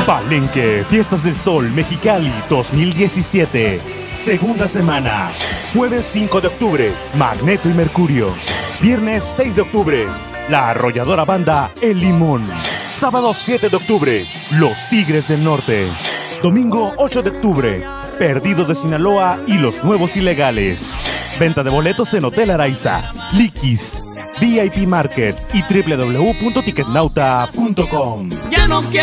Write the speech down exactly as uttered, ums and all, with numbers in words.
Palenque, Fiestas del Sol, Mexicali dos mil diecisiete. Segunda semana. Jueves cinco de octubre, Magneto y Mercurio. Viernes seis de octubre, la arrolladora banda El Limón. Sábado siete de octubre, Los Tigres del Norte. Domingo ocho de octubre, Perdidos de Sinaloa y Los Nuevos Ilegales. Venta de boletos en Hotel Araiza, Likis, V I P Market y doble u doble u doble u punto ticketnauta punto com. Ya no quiero